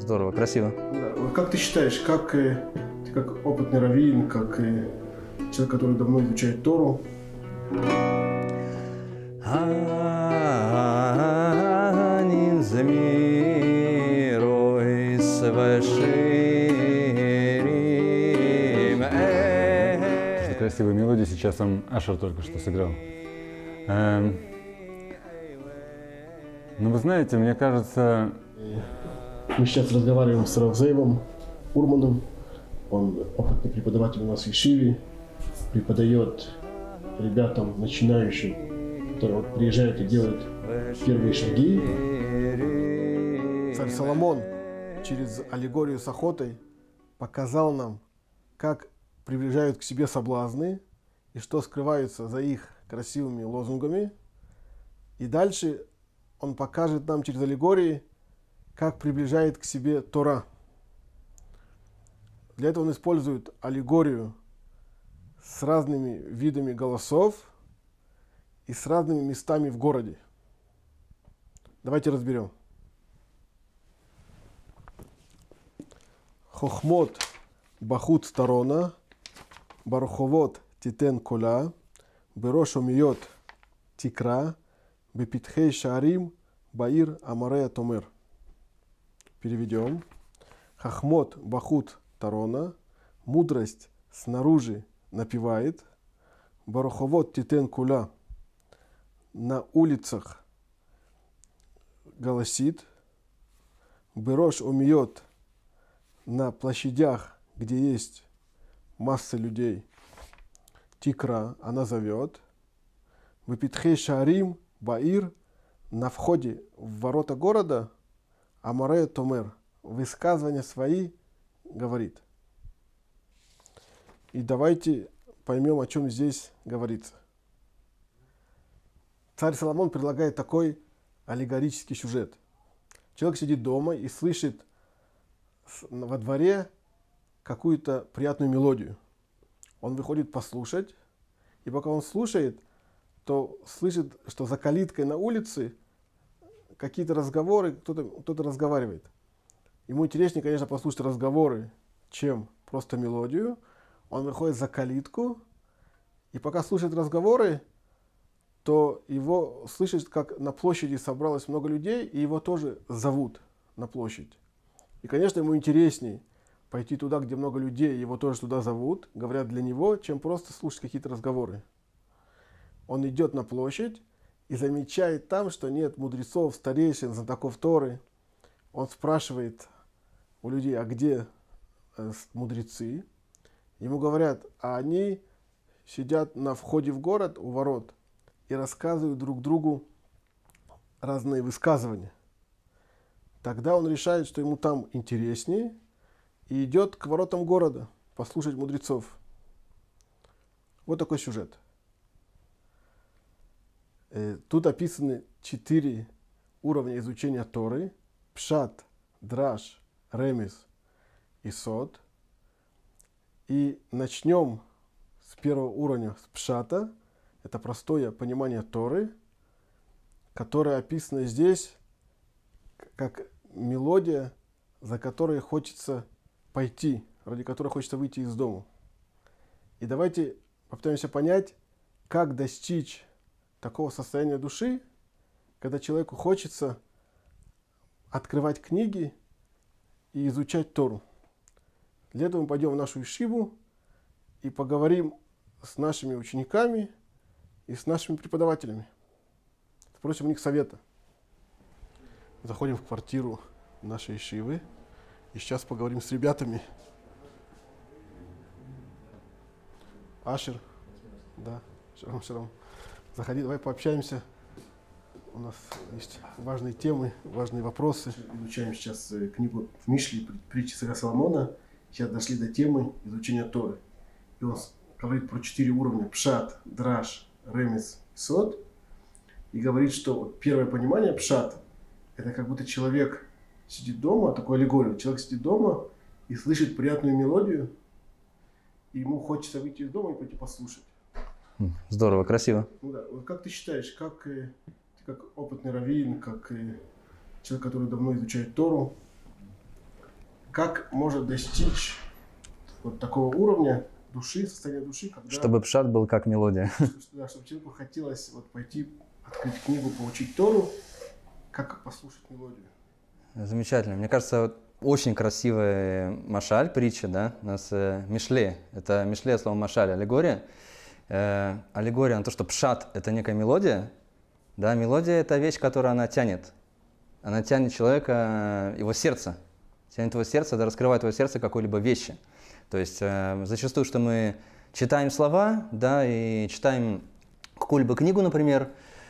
Здорово, красиво. Да. Вот как ты считаешь, ты как опытный раввин, как человек, который давно изучает Тору, красивые мелодии сейчас Ашер только что сыграл. Ну, вы знаете, мне кажется... мы сейчас разговариваем с Рав Зеевом Урманом. Он опытный преподаватель у нас в Ешиве, преподает ребятам, начинающим, которые вот приезжают и делают первые шаги. Царь Соломон через аллегорию с охотой показал нам, как приближают к себе соблазны и что скрывается за их красивыми лозунгами. И дальше он покажет нам через аллегории, как приближает к себе Тора. Для этого он использует аллегорию с разными видами голосов и с разными местами в городе. Давайте разберем. Хохмот бахут сторона, барховот титен кола, берош омиот тикра, бепитхей шарим баир амарея томер. Переведем. Хохмот бахут тарона, мудрость снаружи напевает, бараховод титен куля, на улицах голосит, берош умьет, на площадях, где есть масса людей, тикра, она зовет, выпитхей шарим баир, на входе в ворота города, амарея томер, высказывания свои говорит. И давайте поймем, о чем здесь говорится. Царь Соломон предлагает такой аллегорический сюжет. Человек сидит дома и слышит во дворе какую-то приятную мелодию. Он выходит послушать, и пока он слушает, то слышит, что за калиткой на улице какие-то разговоры, кто-то разговаривает. Ему интереснее, конечно, послушать разговоры, чем просто мелодию. Он выходит за калитку, и пока слушает разговоры, то его слышит, как на площади собралось много людей, и его тоже зовут на площадь. И, конечно, ему интересней пойти туда, где много людей, его тоже туда зовут, говорят для него, чем просто слушать какие-то разговоры. Он идет на площадь и замечает там, что нет мудрецов, старейшин, знатоков Торы. Он спрашивает у людей, а где мудрецы? Ему говорят, а они сидят на входе в город, у ворот, и рассказывают друг другу разные высказывания. Тогда он решает, что ему там интереснее, и идет к воротам города послушать мудрецов. Вот такой сюжет. Тут описаны 4 уровня изучения Торы: пшат, драш, ремес и сод. И начнем с первого уровня, с пшата. Это простое понимание Торы, которое описано здесь как мелодия, за которой хочется пойти, ради которой хочется выйти из дома. И давайте попытаемся понять, как достичь такого состояния души, когда человеку хочется открывать книги и изучать Тору. Для этого мы пойдем в нашу ешиву и поговорим с нашими учениками и с нашими преподавателями. Спросим у них совета. Заходим в квартиру нашей ешивы и сейчас поговорим с ребятами. Ашер, да, шалом. Заходи, давай пообщаемся. У нас есть важные темы, важные вопросы. Изучаем сейчас книгу в Мишле, притчи царя Соломона. Сейчас дошли до темы изучения Торы. И он говорит про 4 уровня: пшат, драш, ремес и сод. И говорит, что первое понимание пшат — это как будто человек сидит дома, такой аллегория. Человек сидит дома и слышит приятную мелодию, и ему хочется выйти из дома и пойти послушать. Здорово, красиво. Ну да. Вот как ты считаешь, ты как опытный раввин, как человек, который давно изучает Тору, как может достичь вот такого уровня души, состояния души, когда... Чтобы пшат был как мелодия. Да, чтобы человеку хотелось вот пойти, открыть книгу, получить Тору, как послушать мелодию. Замечательно. Мне кажется, вот очень красивая машаль, притча, да, у нас Мишле. Это Мишле, слово машаль, аллегория. Аллегория на то, что пшат – это некая мелодия. Да, мелодия – это вещь, которую она тянет. Она тянет человека, его сердце. Тянет его сердце, да, раскрывает его сердце какой-либо вещи. То есть зачастую, что мы читаем слова, да, и читаем какую-либо книгу, например,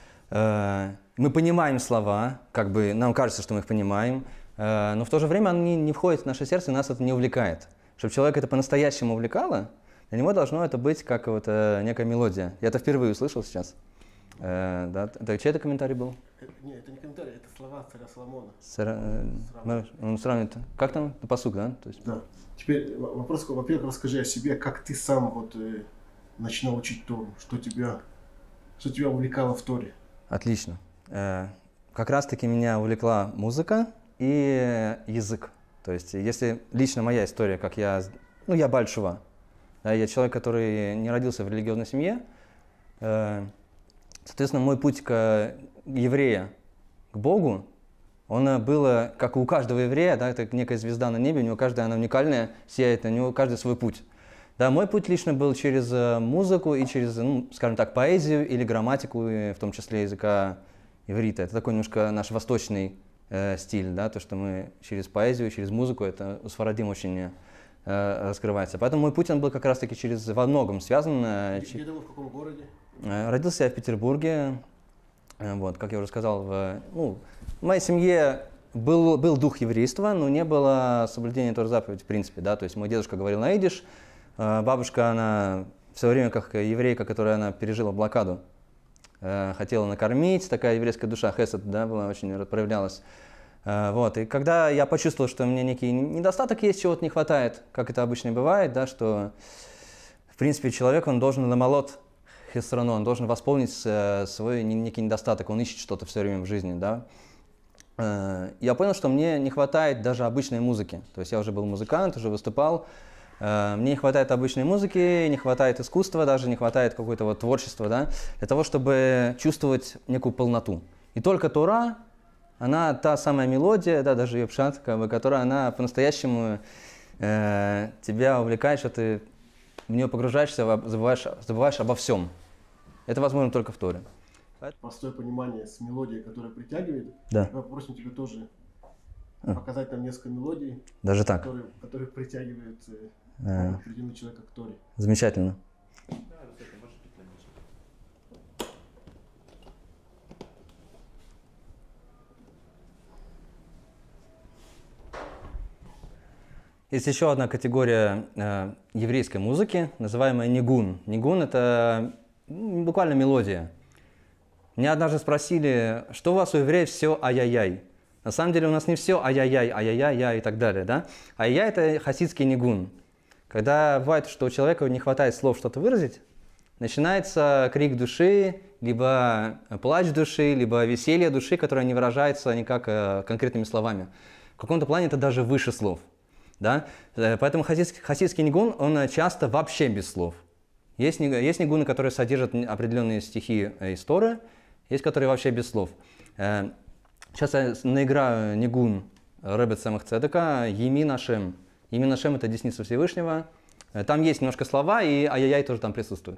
мы понимаем слова, как бы нам кажется, что мы их понимаем, но в то же время они не входят в наше сердце, и нас это не увлекает. Чтобы человека это по-настоящему увлекало, для него должно это быть как вот некая мелодия. Я это впервые услышал сейчас. Да, это чей это комментарий был? Нет, это не комментарий, это слова царя Соломона. Он сравнивает. Как там? Пасук, да? То есть... Да. Теперь вопрос, во-первых, расскажи о себе, как ты сам вот начинал учить Тору, что тебя увлекало в Торе? Отлично. Как раз-таки меня увлекла музыка и язык. То есть, если лично моя история, как я Бааль тшува, да, я человек, который не родился в религиозной семье, соответственно, мой путь к еврея, к Богу, он был, как у каждого еврея, да, это некая звезда на небе, у него каждая, она уникальная, сияет, у него каждый свой путь. Да, мой путь лично был через музыку и через, скажем так, поэзию или грамматику, в том числе языка иврита. Это такой немножко наш восточный стиль, да, то, что мы через поэзию, через музыку, это у сфарадим очень раскрывается. Поэтому мой путь, он был как раз-таки во многом связан. Где ты был, в каком городе? Родился я в Петербурге, вот, как я уже сказал, в моей семье был дух еврейства, но не было соблюдения Тор заповедей в принципе, да, то есть мой дедушка говорил на идиш, бабушка, она в свое время как еврейка, которая она пережила блокаду, хотела накормить, такая еврейская душа, хесед, да, была, очень проявлялась. Вот, и когда я почувствовал, что у меня некий недостаток есть, чего-то не хватает, как это обычно и бывает, да, что, в принципе, человек, он должен ламалот хесрану, он должен восполнить свой некий недостаток, он ищет что-то все время в жизни, да. Я понял, что мне не хватает даже обычной музыки, то есть я уже был музыкант, уже выступал, мне не хватает обычной музыки, не хватает искусства, даже не хватает какого-то вот творчества, да, для того, чтобы чувствовать некую полноту. И только Тора, она та самая мелодия, да, даже ее пшат, как бы, которая она по-настоящему тебя увлекает, что ты в нее погружаешься, забываешь обо всем. Это возможно только в Торе. Простое понимание с мелодией, которая притягивает. Да. Мы попросим тебя тоже показать нам несколько мелодий, Даже так. которые притягивают определенного человека к Торе. Замечательно. Есть еще одна категория еврейской музыки, называемая нигун. Нигун – это буквально мелодия. Меня однажды спросили, что у вас у евреев все ай-яй-яй. На самом деле у нас не все ай-яй-яй, ай-яй-яй и так далее. Да? Ай-яй – это хасидский нигун. Когда бывает, что у человека не хватает слов что-то выразить, начинается крик души, либо плач души, либо веселье души, которое не выражается никак конкретными словами. В каком-то плане это даже выше слов. Да? Поэтому хасидский нигун, он часто вообще без слов. Есть нигуны, которые содержат определенные стихи из Торы, есть, которые вообще без слов. Сейчас я наиграю нигун Ребе Цемах Цедека «Емин Ашем». «Емин Ашем» — это десница Всевышнего. Там есть немножко слова, и ай-яй-яй тоже там присутствует.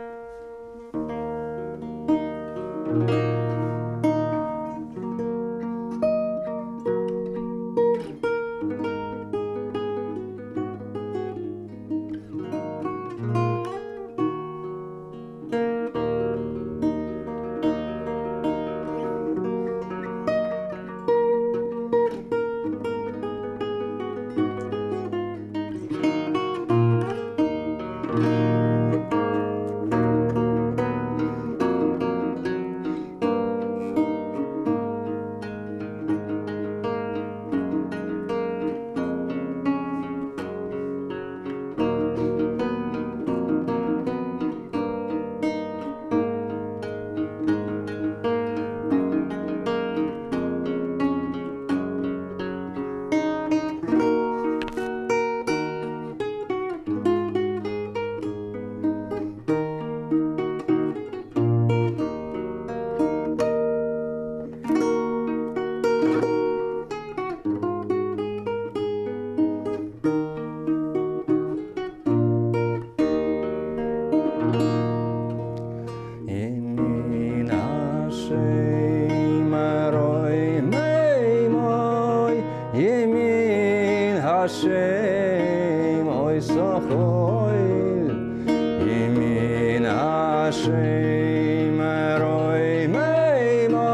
Yemin Hashem oy sochoil Yemin Hashem roy meimo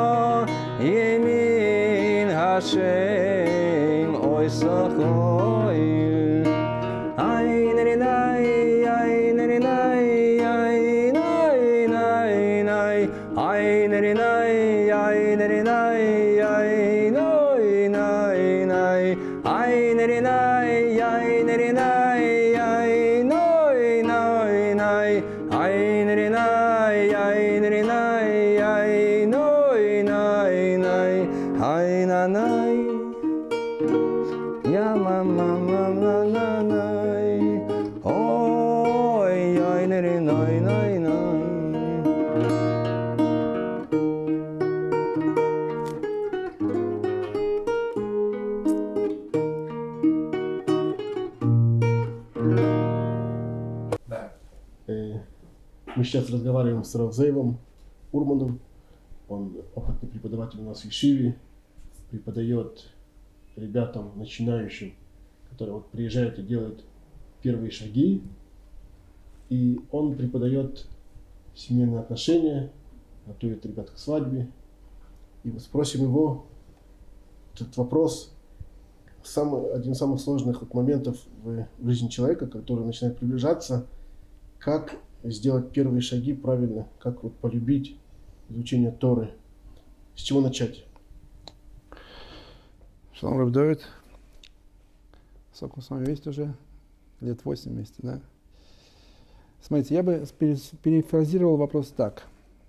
Yemin Hashem oy sochoil Ein rinai ein rinai ein nei nei ein rinai ein rinai ein noi nei nei ein rinai ein rinai ein noi nei nei ein rinai ein rinai ein noi nei nei ein nei ya mama mama na nei oi ein rinai nei nei Мы сейчас разговариваем с Равзеевым Урманом. Он опытный преподаватель у нас в Ешиве, преподает ребятам, начинающим, которые вот приезжают и делают первые шаги. И он преподает семейные отношения, готовит ребят к свадьбе. И вот спросим его этот вопрос, один из самых сложных вот моментов в жизни человека, который начинает приближаться, как сделать первые шаги правильно, как вот полюбить изучение Торы, с чего начать? Шалом, Рав Давид. Сколько мы с вами вместе уже? Лет 8 вместе, да? Смотрите, я бы перефразировал вопрос так.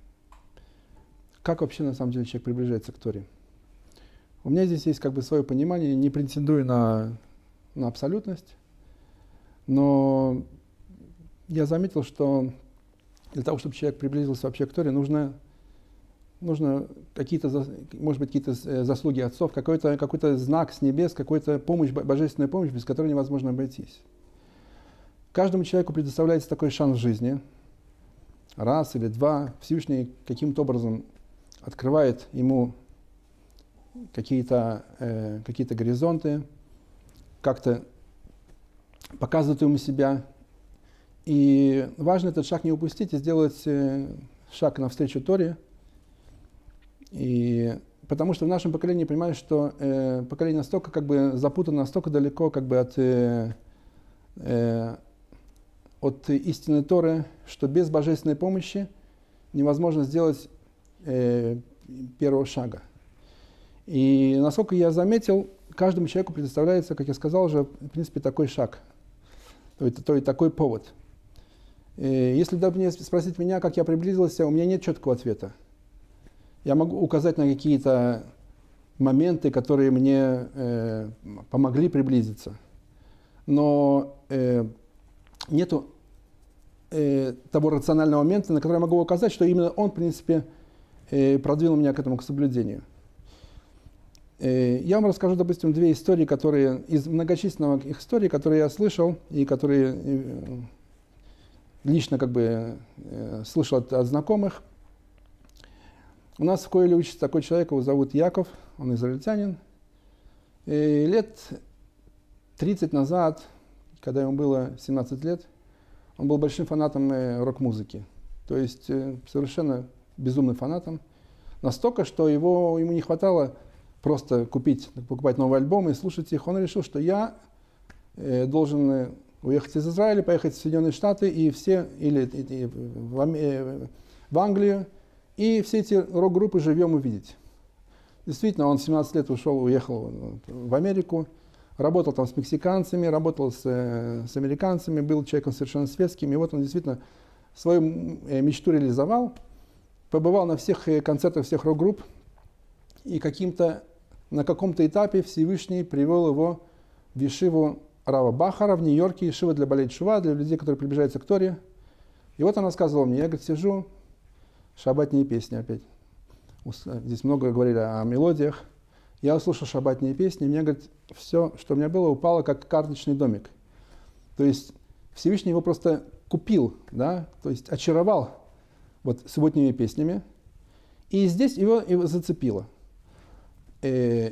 Как вообще на самом деле человек приближается к Торе? У меня здесь есть как бы свое понимание, не претендую на абсолютность, но я заметил, что для того, чтобы человек приблизился вообще к Торе, нужно какие-то, может быть, какие-то заслуги отцов, какой-то знак с небес, какая-то помощь, божественная помощь, без которой невозможно обойтись. Каждому человеку предоставляется такой шанс в жизни. Раз или два. Всевышний каким-то образом открывает ему какие-то горизонты, как-то показывает ему себя. И важно этот шаг не упустить и сделать шаг навстречу Торе. И потому что в нашем поколении понимают, что поколение настолько как бы запутано, настолько далеко как бы от истины Торы, что без божественной помощи невозможно сделать первого шага. И насколько я заметил, каждому человеку предоставляется, как я сказал уже, в принципе, такой шаг, то есть такой повод. Если спросить меня, как я приблизился, у меня нет четкого ответа. Я могу указать на какие-то моменты, которые мне помогли приблизиться. Но нету того рационального момента, на который я могу указать, что именно он, в принципе, продвинул меня к этому, к соблюдению. Я вам расскажу, допустим, две истории, из многочисленных историй, которые я слышал и которые лично как бы слышал от знакомых. У нас в Коэле учится такой человек, его зовут Яков, он израильтянин. И лет 30 назад, когда ему было 17 лет, он был большим фанатом рок-музыки. То есть совершенно безумным фанатом. Настолько, что ему не хватало просто покупать новые альбомы и слушать их. Он решил, что я должен уехать из Израиля, поехать в Соединенные Штаты или в Англию, и все эти рок-группы живьем увидеть. Действительно, он в 17 лет уехал в Америку, работал там с мексиканцами, работал с американцами, был человеком совершенно светским. И вот он действительно свою мечту реализовал, побывал на всех концертах всех рок-групп, и на каком-то этапе Всевышний привел его в ешиву Рава Бахара в Нью-Йорке, ешива для болей тшува, для людей, которые приближаются к Торе. И вот он рассказывал мне, я, говорит, сижу, шаббатные песни опять. Здесь много говорили о мелодиях. Я услышал шаббатные песни, и мне, говорит, все, что у меня было, упало как карточный домик. То есть Всевышний его просто купил, да, то есть очаровал вот субботними песнями, и здесь его зацепило.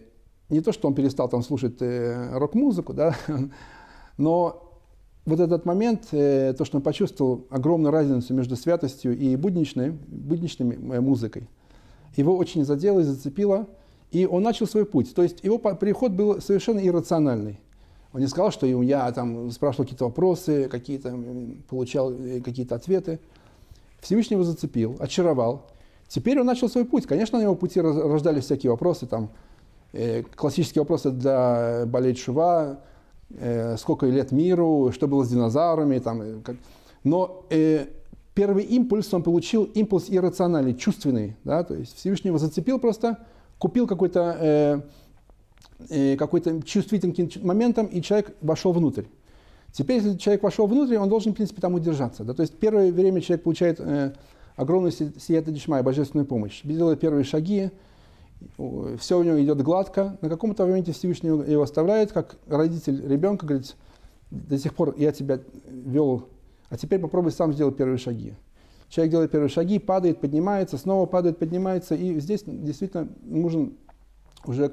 не то, что он перестал там слушать рок-музыку, да, но вот этот момент, то, что он почувствовал огромную разницу между святостью и будничной музыкой, его очень задело и зацепило, и он начал свой путь. То есть его переход был совершенно иррациональный. Он не сказал, что я там спрашивал какие-то вопросы, получал какие-то ответы. Всевышний его зацепил, очаровал. Теперь он начал свой путь. Конечно, на его пути рождались всякие вопросы, там, классические вопросы для Балей Тшува, сколько лет миру, что было с динозаврами. Там, но первый импульс он получил, импульс иррациональный, чувственный. Да? То есть Всевышний его зацепил просто, купил какой-то чувствительным моментом, и человек вошел внутрь. Теперь, если человек вошел внутрь, он должен, в принципе, там удержаться. Да? То есть первое время человек получает огромную сията дишмая, божественную помощь, делает первые шаги, все у него идет гладко. На каком-то моменте Всевышний его оставляет, как родитель ребенка, говорит, до сих пор я тебя вел, а теперь попробуй сам сделать первые шаги. Человек делает первые шаги, падает, поднимается, снова падает, поднимается, и здесь действительно нужен уже...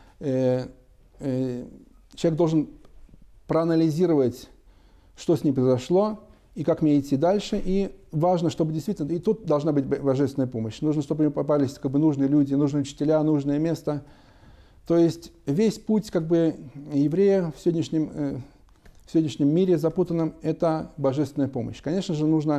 человек должен проанализировать, что с ним произошло, и как мне идти дальше. И важно, чтобы действительно... И тут должна быть божественная помощь. Нужно, чтобы ему попались нужные люди, нужные учителя, нужное место. То есть весь путь еврея в сегодняшнем мире запутанном – это божественная помощь. Конечно же, нужны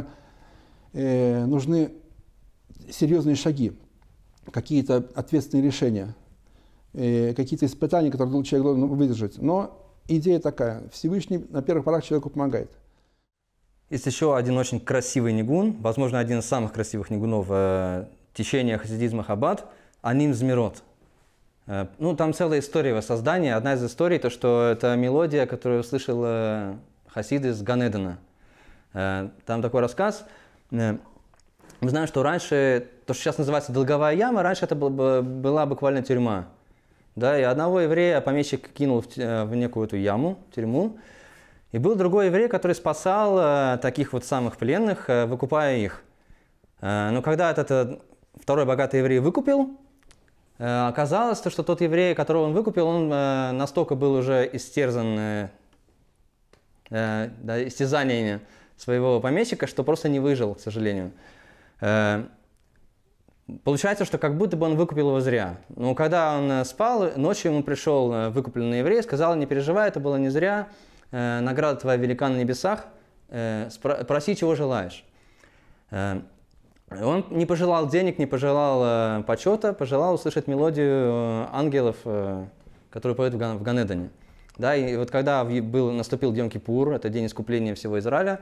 серьезные шаги, какие-то ответственные решения, какие-то испытания, которые человек должен выдержать. Но идея такая. Всевышний на первых порах человеку помогает. Есть еще один очень красивый нигун, возможно, один из самых красивых нигунов течения хасидизма Хаббат, «Аним Змирот». Там целая история его создания. Одна из историй, то, что это мелодия, которую услышал хасид из Ганедена. Там такой рассказ. Мы знаем, что раньше, то, что сейчас называется долговая яма, раньше это была буквально тюрьма. Да, и одного еврея помещик кинул в некую эту яму, тюрьму. И был другой еврей, который спасал таких вот самых пленных, выкупая их. Но когда этот второй богатый еврей выкупил, оказалось, что тот еврей, которого он выкупил, он настолько был уже истерзан истязаниями своего помещика, что просто не выжил, к сожалению. Получается, что как будто бы он выкупил его зря. Но когда он спал, ночью ему пришел выкупленный еврей, сказал: не переживай, это было не зря, награда твоя велика на небесах, проси, чего желаешь. Он не пожелал денег, не пожелал почета, пожелал услышать мелодию ангелов, которые поют в Ганедане. Да, и вот когда наступил Йом-Кипур, это день искупления всего Израиля,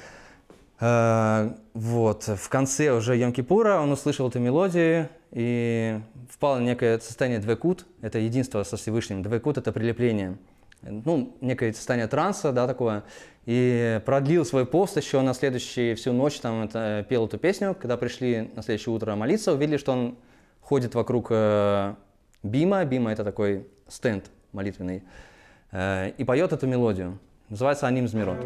в конце уже Йом-Кипура он услышал эту мелодию и впал в некое состояние двекут, это единство со Всевышним. Двекут – это прилепление, некое состояние транса, да, такое. И продлил свой пост еще на всю ночь, пел эту песню. Когда пришли на следующее утро молиться, увидели, что он ходит вокруг бима. Бима – это такой стенд молитвенный. И поет эту мелодию. Называется «Аним Змирот».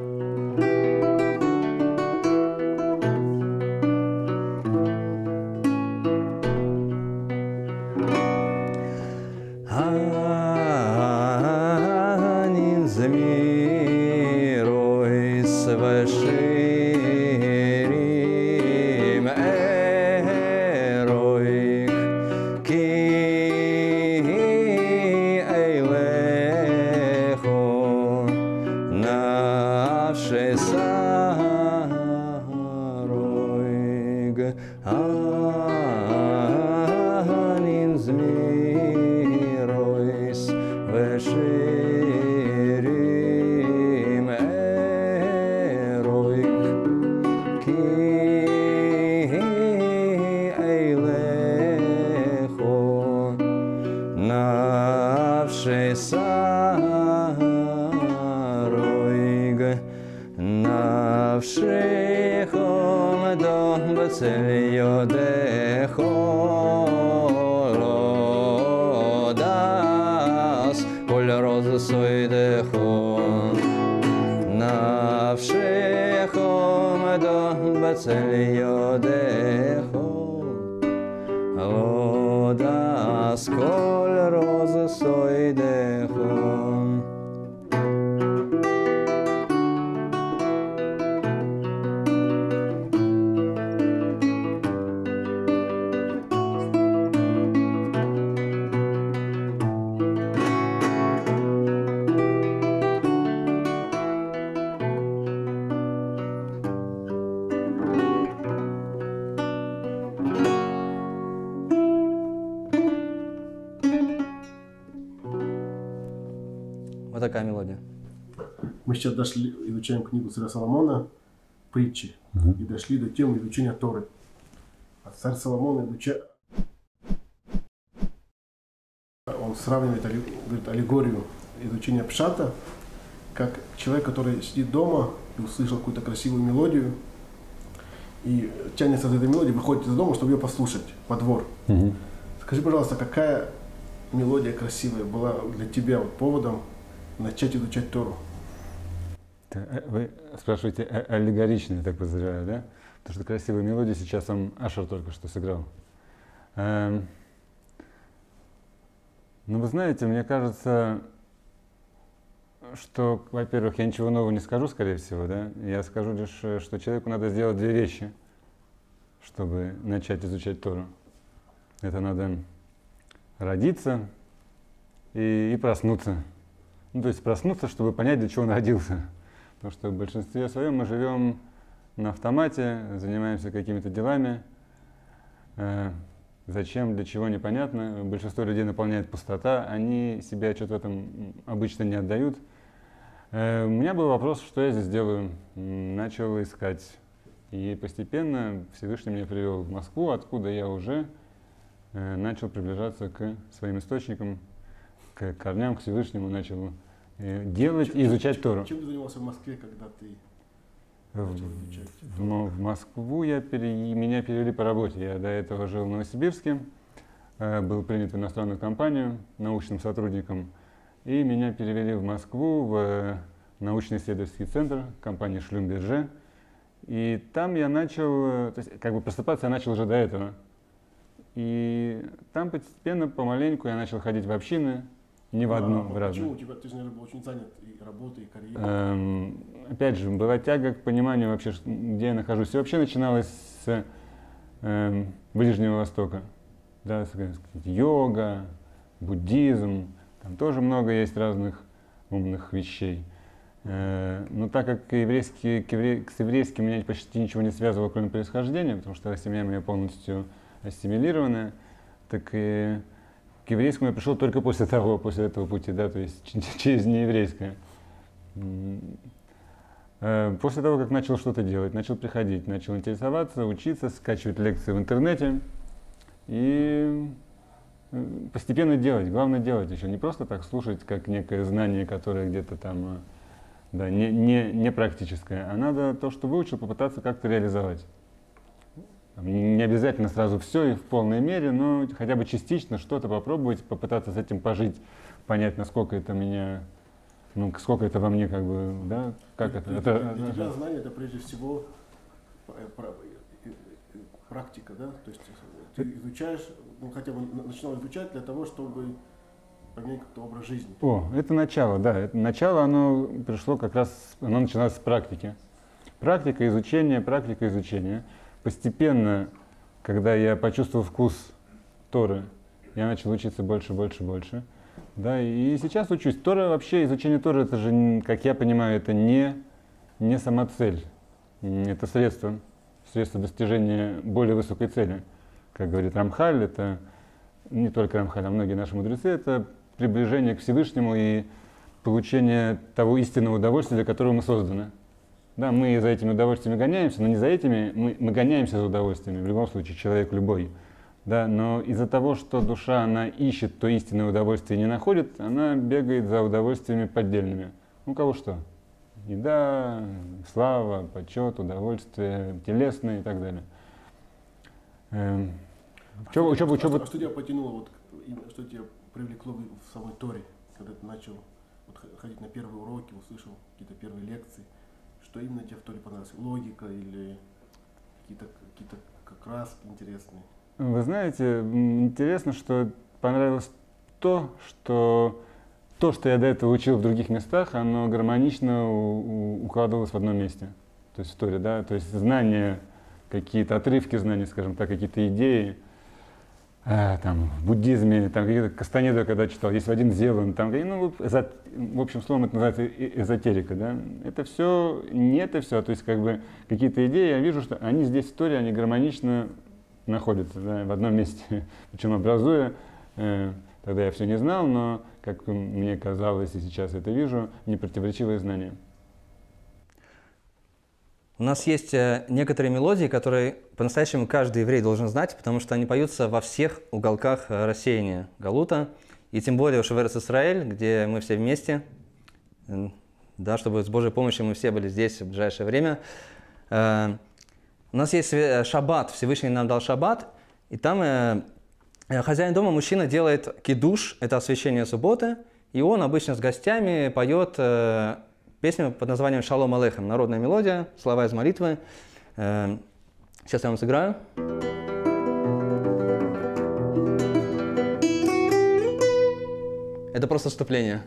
Кол розы соидехо. Вот такая мелодия. Мы сейчас дошли, изучаем книгу царя Соломона, притчи, и дошли до темы изучения Торы. А царь Соломон он сравнивает говорит, аллегорию изучения пшата, как человек, который сидит дома и услышал какую-то красивую мелодию, и тянется за этой мелодией, выходит из дома, чтобы ее послушать во двор. Скажи, пожалуйста, какая мелодия красивая была для тебя поводом начать изучать Тору? Вы спрашиваете аллегорично, я так подозреваю, да? Потому что красивую мелодию сейчас вам Ашер только что сыграл. Ну, вы знаете, мне кажется, что, во-первых, я ничего нового не скажу, скорее всего, да? Я скажу лишь, что человеку надо сделать две вещи, чтобы начать изучать Тору. Это надо родиться и проснуться. Ну, то есть проснуться, чтобы понять, для чего он родился. Потому что в большинстве своем мы живем на автомате, занимаемся какими-то делами. Зачем, для чего, непонятно. Большинство людей наполняет пустота, они себе отчет в этом обычно не отдают. У меня был вопрос, что я здесь делаю. Начал искать. И постепенно Всевышний меня привел в Москву, откуда я уже начал приближаться к своим источникам, к корням, к Всевышнему, начал делать и изучать Тору. Чем ты занимался в Москве, когда ты начал изучать Тору? В Москву меня перевели по работе. Я до этого жил в Новосибирске, был принят в иностранную компанию научным сотрудником, и меня перевели в Москву, в научно-исследовательский центр компании Шлюмберже. И там я начал, то есть, как бы просыпаться я начал уже до этого. И там постепенно, помаленьку я начал ходить в общины, не в одну, в разные. Почему? Ты же, наверное, был очень занят и работой, и карьерой. Опять же, была тяга к пониманию вообще, где я нахожусь. Все вообще начиналось с Ближнего Востока. Да, йога, буддизм, там тоже много есть разных умных вещей. Но так как с еврейским меня почти ничего не связывало, кроме происхождения, потому что семья моя полностью ассимилированная, так и к еврейскому я пришел только после этого пути, да, то есть через нееврейское. После того, как начал что-то делать, начал приходить, начал интересоваться, учиться, скачивать лекции в интернете и постепенно делать. Главное делать еще, не просто так слушать, как некое знание, которое где-то там, да, не практическое, а надо то, что выучил, попытаться как-то реализовать. Не обязательно сразу все и в полной мере, но хотя бы частично что-то попробовать, попытаться с этим пожить, понять, насколько это меня, ну, сколько это во мне, как бы, да, как это. Для тебя знание — это прежде всего практика, да? То есть ты изучаешь, ну, хотя бы начинал изучать для того, чтобы поменять как-то образ жизни. Это начало, да. Это начало, оно пришло как раз, оно начиналось с практики. Практика изучения. Постепенно, когда я почувствовал вкус Торы, я начал учиться больше. Да, и сейчас учусь. Тора вообще, изучение Торы, это же, как я понимаю, это не сама цель. Это средство достижения более высокой цели. Как говорит Рамхаль, это не только Рамхаль, а многие наши мудрецы, это приближение к Всевышнему и получение того истинного удовольствия, для которого мы созданы. Да, мы за этими удовольствиями гоняемся, но не за этими, мы гоняемся за удовольствиями, в любом случае, человек любой. Да, но из-за того, что душа, она ищет то истинное удовольствие и не находит, она бегает за удовольствиями поддельными. У кого что? Еда, слава, почет, удовольствие, телесное и так далее. Что тебя потянуло, вот, что тебя привлекло в самой Торе, когда ты начал ходить на первые уроки, услышал какие-то первые лекции? Что именно тебе в Торе понравилось? Логика или какие-то краски интересные? Вы знаете, интересно, что понравилось то, что я до этого учил в других местах, оно гармонично укладывалось в одном месте. То есть в Торе, да, то есть знания, какие-то отрывки знаний, скажем так, какие-то идеи, там, в буддизме, там, какие-то Кастанеду, когда читал, есть один Зеланд, там, ну, в общем словом, это называется эзотерика, да, это все, не это все, то есть, как бы, какие-то идеи, я вижу, что они здесь в Торе, они гармонично находятся, да, в одном месте, причем образуя, тогда я все не знал, но, как мне казалось, и сейчас это вижу, непротиворечивые знания. У нас есть некоторые мелодии, которые по-настоящему каждый еврей должен знать, потому что они поются во всех уголках рассеяния Галута, и тем более в Эрец-Исраэль, где мы все вместе, да, чтобы с Божьей помощью мы все были здесь в ближайшее время. У нас есть шаббат, Всевышний нам дал шаббат, и там хозяин дома, мужчина, делает кидуш, это освящение субботы, и он обычно с гостями поет песню под названием «Шалом алейхем», народная мелодия, слова из молитвы. Сейчас я вам сыграю. Это просто вступление.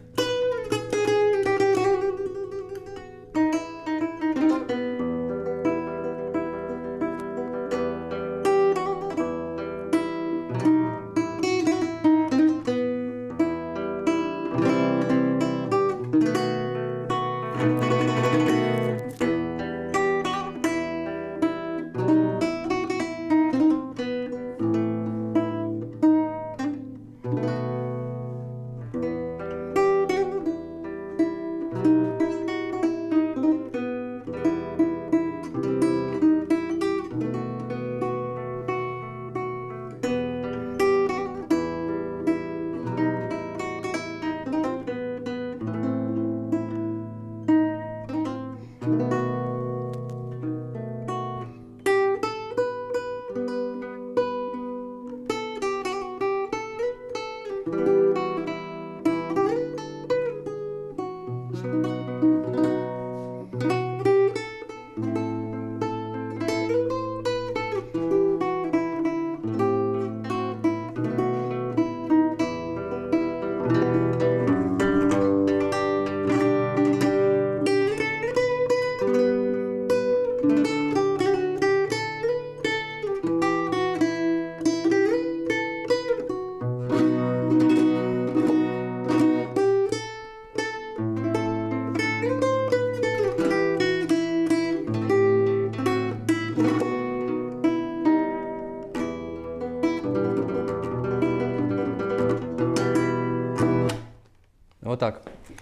Вот так.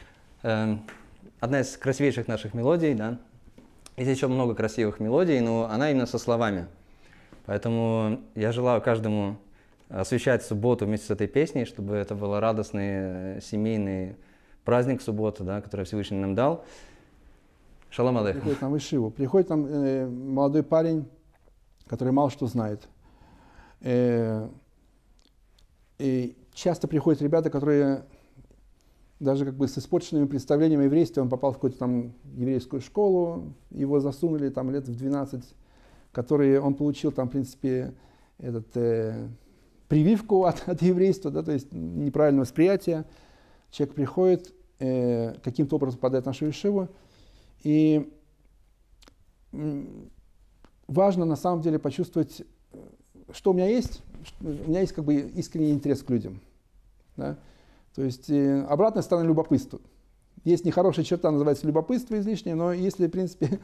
Одна из красивейших наших мелодий, да. Есть еще много красивых мелодий, но она именно со словами. Поэтому я желаю каждому освещать субботу вместе с этой песней, чтобы это был радостный семейный праздник субботы, да, который Всевышний нам дал. Шалом алейхем. Приходит нам в Ишиву. Приходит там молодой парень, который мало что знает. И часто приходят ребята, которые даже как бы с испорченными представлениями о еврействе. Он попал в какую-то там еврейскую школу, его засунули там лет в 12, которые он получил там, в принципе, прививку от еврейства, да, то есть неправильное восприятие. Человек приходит, каким-то образом попадает в нашу ешиву. И важно на самом деле почувствовать, что у меня есть. У меня есть как бы искренний интерес к людям. Да? То есть обратная сторона любопытства. Есть нехорошая черта, называется любопытство излишнее, но если, в принципе,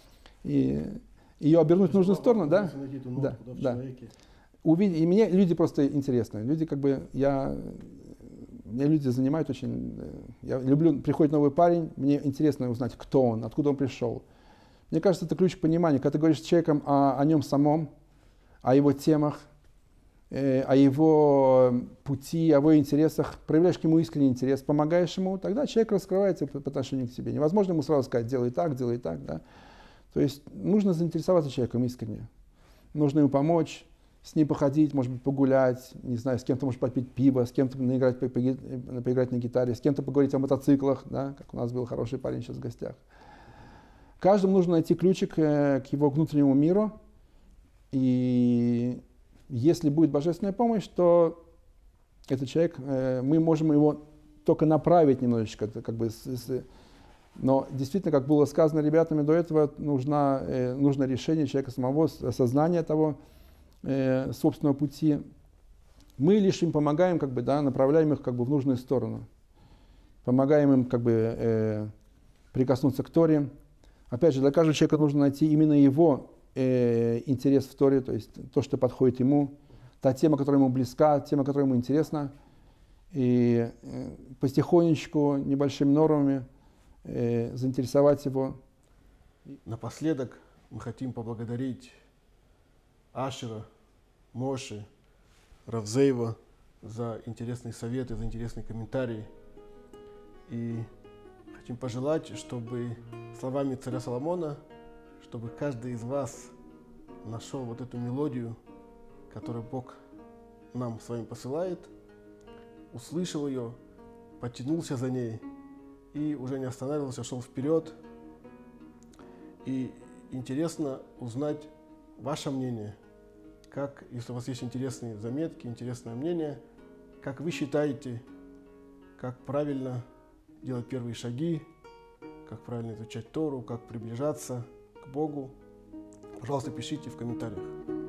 ее обернуть в нужную сторону, да, да. И мне люди просто интересны. Люди как бы, меня люди занимают очень. Я люблю, приходит новый парень, мне интересно узнать, кто он, откуда он пришел. Мне кажется, это ключ к пониманию. Когда ты говоришь с человеком о нем самом, о его темах, о его пути, о его интересах, проявляешь к нему искренний интерес, помогаешь ему, тогда человек раскрывается по отношению к тебе. Невозможно ему сразу сказать, делай так, да. То есть нужно заинтересоваться человеком искренне. Нужно ему помочь, с ним походить, может быть, погулять, не знаю, с кем-то, может, попить пиво, с кем-то поиграть на гитаре, с кем-то поговорить о мотоциклах, да, как у нас был хороший парень сейчас в гостях. Каждому нужно найти ключик к его внутреннему миру, и если будет божественная помощь, то этот человек, мы можем его только направить немножечко, как бы, но действительно, как было сказано ребятами до этого, нужно решение человека самого, осознание того собственного пути. Мы лишь им помогаем, как бы, да, направляем их как бы в нужную сторону, помогаем им как бы прикоснуться к Торе. Опять же, для каждого человека нужно найти именно его интерес в Торе, то есть то, что подходит ему, та тема, которая ему близка, тема, которая ему интересна. И потихонечку, небольшими нормами заинтересовать его. Напоследок мы хотим поблагодарить Ашера, Моши, Равзеева за интересные советы, за интересные комментарии. И хотим пожелать, чтобы словами царя Соломона, чтобы каждый из вас нашел вот эту мелодию, которую Бог нам с вами посылает, услышал ее, потянулся за ней и уже не останавливался, шел вперед. И интересно узнать ваше мнение, как, если у вас есть интересные заметки, интересное мнение, как вы считаете, как правильно делать первые шаги, как правильно изучать Тору, как приближаться к Богу. Пожалуйста, пишите в комментариях.